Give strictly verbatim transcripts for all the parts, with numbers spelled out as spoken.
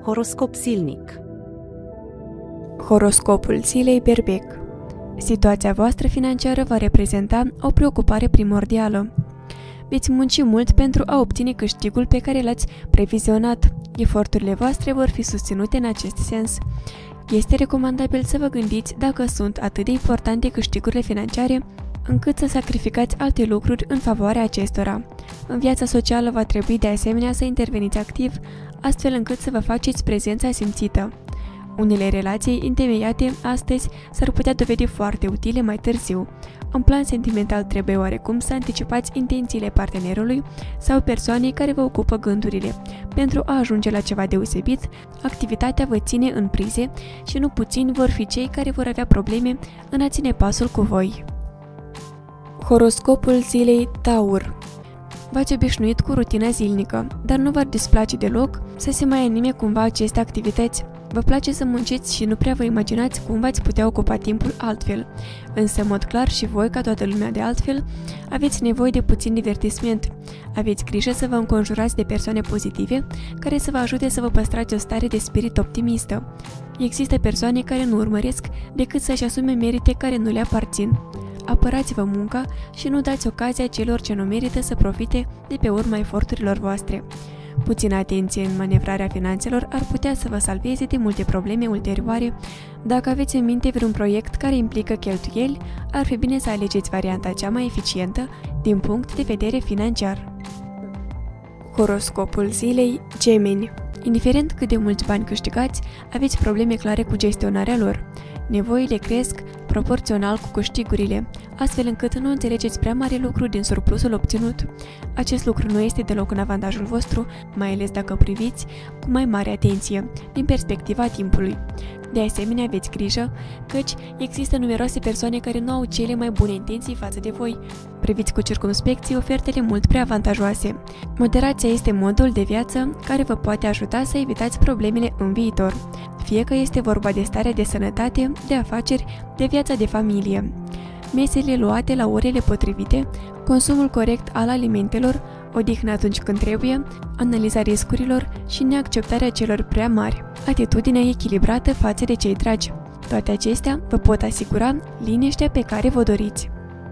Horoscop zilnic. Horoscopul zilei berbec. Situația voastră financiară va reprezenta o preocupare primordială. Veți munci mult pentru a obține câștigul pe care l-ați previzionat. Eforturile voastre vor fi susținute în acest sens. Este recomandabil să vă gândiți dacă sunt atât de importante câștigurile financiare încât să sacrificați alte lucruri în favoarea acestora. În viața socială va trebui de asemenea să interveniți activ, astfel încât să vă faceți prezența simțită. Unele relații întemeiate astăzi s-ar putea dovedi foarte utile mai târziu. În plan sentimental trebuie oarecum să anticipați intențiile partenerului sau persoanei care vă ocupă gândurile. Pentru a ajunge la ceva deosebit, activitatea vă ține în prize și nu puțini vor fi cei care vor avea probleme în a ține pasul cu voi. Horoscopul zilei Taur. V-ați obișnuit cu rutina zilnică, dar nu v-ar displace deloc să se mai anime cumva aceste activități. Vă place să munciți și nu prea vă imaginați cum v-ați putea ocupa timpul altfel. Însă, în mod clar, și voi, ca toată lumea de altfel, aveți nevoie de puțin divertisment. Aveți grijă să vă înconjurați de persoane pozitive care să vă ajute să vă păstrați o stare de spirit optimistă. Există persoane care nu urmăresc decât să-și asume merite care nu le aparțin. Apărați-vă munca și nu dați ocazia celor ce nu merită să profite de pe urma eforturilor voastre. Puțină atenție în manevrarea finanțelor ar putea să vă salveze de multe probleme ulterioare. Dacă aveți în minte vreun proiect care implică cheltuieli, ar fi bine să alegeți varianta cea mai eficientă din punct de vedere financiar. Horoscopul zilei Gemeni. Indiferent cât de mulți bani câștigați, aveți probleme clare cu gestionarea lor. Nevoile cresc proporțional cu câștigurile, astfel încât nu înțelegeți prea mare lucru din surplusul obținut. Acest lucru nu este deloc în avantajul vostru, mai ales dacă priviți cu mai mare atenție, din perspectiva timpului. De asemenea, aveți grijă, căci există numeroase persoane care nu au cele mai bune intenții față de voi. Priviți cu circumspecție ofertele mult prea avantajoase. Moderația este modul de viață care vă poate ajuta să evitați problemele în viitor, fie că este vorba de starea de sănătate, de afaceri, de viața de familie. Mesele luate la orele potrivite, consumul corect al alimentelor, odihnă atunci când trebuie, analiza riscurilor și neacceptarea celor prea mari, atitudinea echilibrată față de cei dragi. Toate acestea vă pot asigura liniștea pe care vă doriți.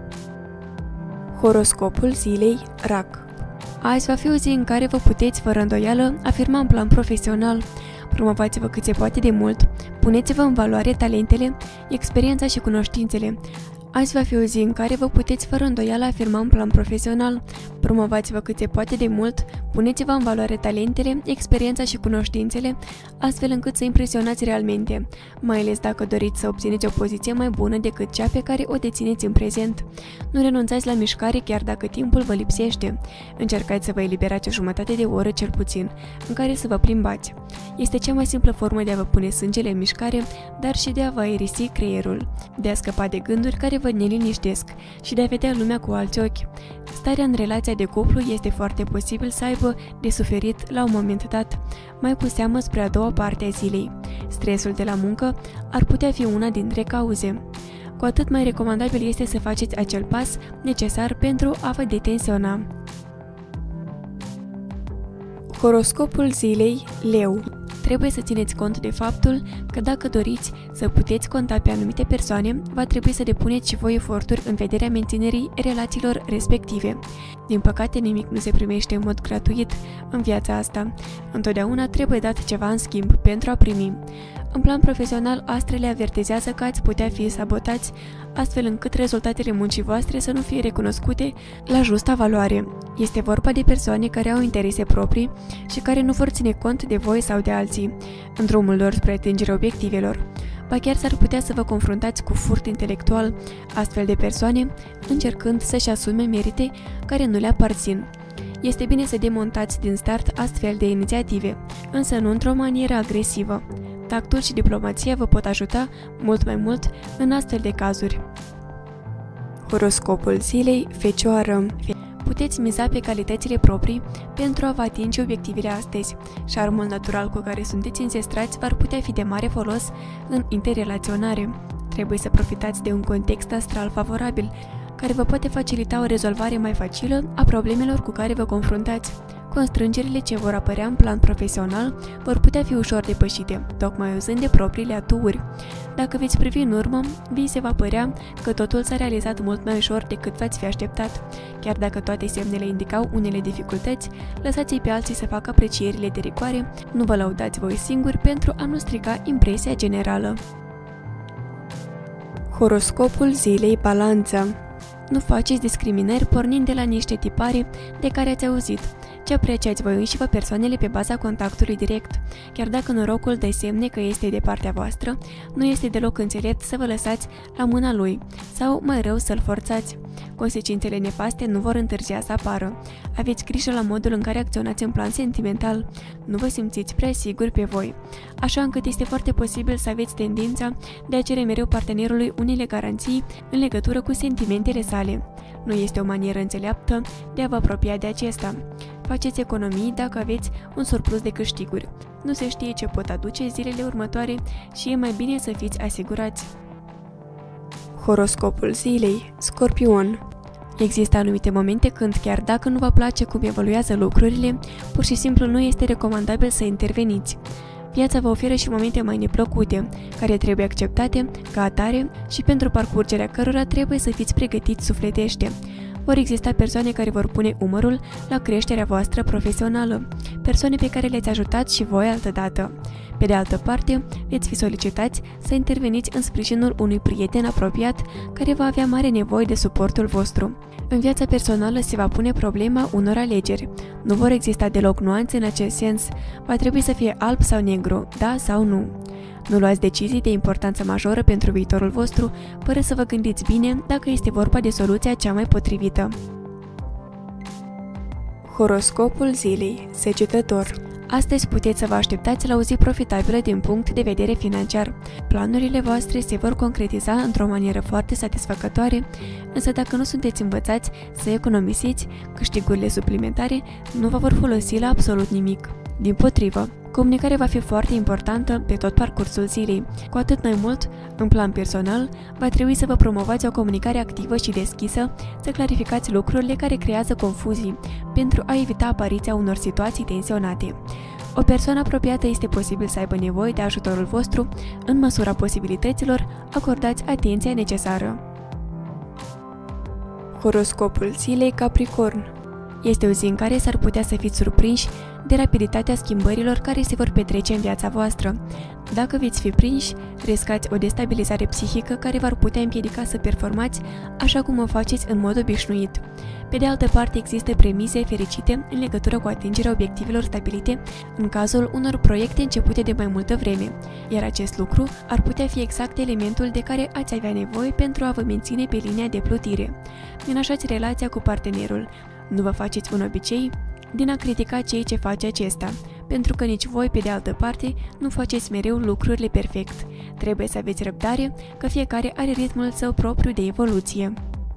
Horoscopul zilei Rac. Azi va fi o zi în care vă puteți, fără îndoială, afirma în plan profesional. Promovați-vă cât se poate de mult, puneți-vă în valoare talentele, experiența și cunoștințele. Azi va fi o zi în care vă puteți fără îndoială afirma în plan profesional. Promovați-vă cât se poate de mult, puneți-vă în valoare talentele, experiența și cunoștințele, astfel încât să impresionați realmente, mai ales dacă doriți să obțineți o poziție mai bună decât cea pe care o dețineți în prezent. Nu renunțați la mișcare chiar dacă timpul vă lipsește. Încercați să vă eliberați o jumătate de oră cel puțin, în care să vă plimbați. Este cea mai simplă formă de a vă pune sângele în mișcare, dar și de a vă aerisi creierul, de a scăpa de gânduri care vă neliniștesc și de a vedea lumea cu alți ochi. Starea în relația de cuplu este foarte posibil să aibă de suferit la un moment dat, mai cu seamă spre a doua parte a zilei. Stresul de la muncă ar putea fi una dintre cauze. Cu atât mai recomandabil este să faceți acel pas necesar pentru a vă detensiona. Horoscopul zilei Leu. Trebuie să țineți cont de faptul că dacă doriți să puteți conta pe anumite persoane, va trebui să depuneți și voi eforturi în vederea menținerii relațiilor respective. Din păcate, nimic nu se primește în mod gratuit în viața asta. Întotdeauna trebuie dat ceva în schimb pentru a primi. În plan profesional, astrele avertizează că ați putea fi sabotați, astfel încât rezultatele muncii voastre să nu fie recunoscute la justa valoare. Este vorba de persoane care au interese proprii și care nu vor ține cont de voi sau de alții în drumul lor spre atingerea obiectivelor. Ba chiar s-ar putea să vă confruntați cu furt intelectual, astfel de persoane încercând să-și asume merite care nu le aparțin. Este bine să demontați din start astfel de inițiative, însă nu într-o manieră agresivă. Tactul și diplomația vă pot ajuta mult mai mult în astfel de cazuri. Horoscopul zilei Fecioară. Puteți miza pe calitățile proprii pentru a vă atinge obiectivele astăzi. Șarmul natural cu care sunteți înzestrați v-ar putea fi de mare folos în interrelaționare. Trebuie să profitați de un context astral favorabil, care vă poate facilita o rezolvare mai facilă a problemelor cu care vă confruntați. constrângerile ce vor apărea în plan profesional vor putea fi ușor depășite, tocmai uzând de propriile aturi. Dacă veți privi în urmă, vi se va părea că totul s-a realizat mult mai ușor decât v-ați fi așteptat. Chiar dacă toate semnele indicau unele dificultăți, lăsați-i pe alții să facă aprecierile de rigoare, nu vă lăudați voi singuri pentru a nu strica impresia generală. Horoscopul zilei, Balanța. Nu faceți discriminări pornind de la niște tipare de care ați auzit, ci apreciați voi înși vă persoanele pe baza contactului direct. Chiar dacă norocul dă semne că este de partea voastră, nu este deloc înțelept să vă lăsați la mâna lui, sau mai rău să-l forțați. Consecințele nefaste nu vor întârzia să apară. Aveți grijă la modul în care acționați în plan sentimental. Nu vă simțiți prea siguri pe voi, așa încât este foarte posibil să aveți tendința de a cere mereu partenerului unele garanții în legătură cu sentimentele sale. Nu este o manieră înțeleaptă de a vă apropia de acesta. Faceți economii dacă aveți un surplus de câștiguri. Nu se știe ce pot aduce zilele următoare și e mai bine să fiți asigurați. Horoscopul zilei, Scorpion. Există anumite momente când, chiar dacă nu vă place cum evoluează lucrurile, pur și simplu nu este recomandabil să interveniți. Viața vă oferă și momente mai neplăcute, care trebuie acceptate ca atare și pentru parcurgerea cărora trebuie să fiți pregătiți sufletește. Vor exista persoane care vor pune umărul la creșterea voastră profesională, persoane pe care le-ați ajutat și voi altădată. Pe de altă parte, veți fi solicitați să interveniți în sprijinul unui prieten apropiat care va avea mare nevoie de suportul vostru. În viața personală se va pune problema unor alegeri. Nu vor exista deloc nuanțe în acest sens. Va trebui să fie alb sau negru, da sau nu. Nu luați decizii de importanță majoră pentru viitorul vostru, fără să vă gândiți bine dacă este vorba de soluția cea mai potrivită. Horoscopul zilei, Săgetător. Astăzi puteți să vă așteptați la o zi profitabilă din punct de vedere financiar. Planurile voastre se vor concretiza într-o manieră foarte satisfăcătoare, însă dacă nu sunteți învățați să economisiți, câștigurile suplimentare nu vă vor folosi la absolut nimic. Dimpotrivă, comunicarea va fi foarte importantă pe tot parcursul zilei. Cu atât mai mult, în plan personal, va trebui să vă promovați o comunicare activă și deschisă, să clarificați lucrurile care creează confuzii, pentru a evita apariția unor situații tensionate. O persoană apropiată este posibil să aibă nevoie de ajutorul vostru, în măsura posibilităților, acordați atenția necesară. Horoscopul zilei, Capricorn. Este o zi în care s-ar putea să fiți surprinși de rapiditatea schimbărilor care se vor petrece în viața voastră. Dacă veți fi prinși, riscați o destabilizare psihică care v-ar putea împiedica să performați așa cum o faceți în mod obișnuit. Pe de altă parte, există premise fericite în legătură cu atingerea obiectivelor stabilite în cazul unor proiecte începute de mai multă vreme, iar acest lucru ar putea fi exact elementul de care ați avea nevoie pentru a vă menține pe linia de plutire. Menajați relația cu partenerul. Nu vă faceți un obicei din a critica cei ce face acesta, pentru că nici voi, pe de altă parte, nu faceți mereu lucrurile perfect. Trebuie să aveți răbdare, că fiecare are ritmul său propriu de evoluție.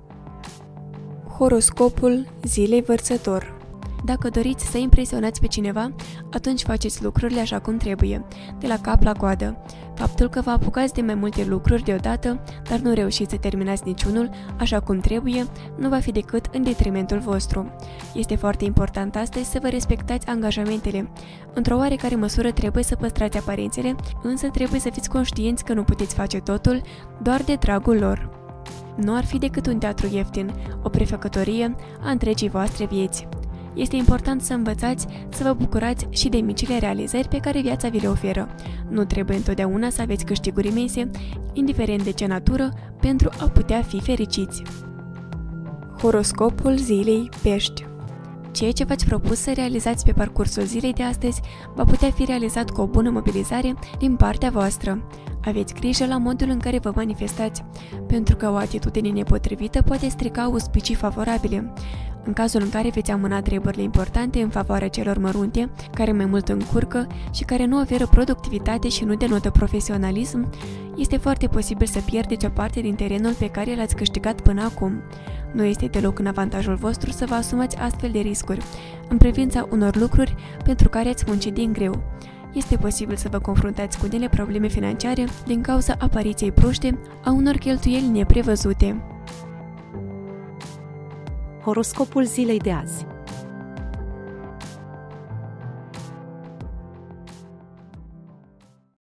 Horoscopul zilei, Vărsător. Dacă doriți să impresionați pe cineva, atunci faceți lucrurile așa cum trebuie, de la cap la coadă. Faptul că vă apucați de mai multe lucruri deodată, dar nu reușiți să terminați niciunul așa cum trebuie, nu va fi decât în detrimentul vostru. Este foarte important astăzi să vă respectați angajamentele. Într-o oarecare măsură trebuie să păstrați aparențele, însă trebuie să fiți conștienți că nu puteți face totul doar de dragul lor. Nu ar fi decât un teatru ieftin, o prefăcătorie a întregii voastre vieți. Este important să învățați să vă bucurați și de micile realizări pe care viața vi le oferă. Nu trebuie întotdeauna să aveți câștiguri imense, indiferent de ce natură, pentru a putea fi fericiți. Horoscopul zilei, Pești. Ceea ce v-ați propus să realizați pe parcursul zilei de astăzi va putea fi realizat cu o bună mobilizare din partea voastră. Aveți grijă la modul în care vă manifestați, pentru că o atitudine nepotrivită poate strica auspicii favorabile. În cazul în care veți amâna treburile importante în favoarea celor mărunte, care mai mult încurcă și care nu oferă productivitate și nu denotă profesionalism, este foarte posibil să pierdeți o parte din terenul pe care l-ați câștigat până acum. Nu este deloc în avantajul vostru să vă asumați astfel de riscuri, în privința unor lucruri pentru care ați muncit din greu. Este posibil să vă confruntați cu unele probleme financiare din cauza apariției bruște a unor cheltuieli neprevăzute. Horoscopul zilei de azi.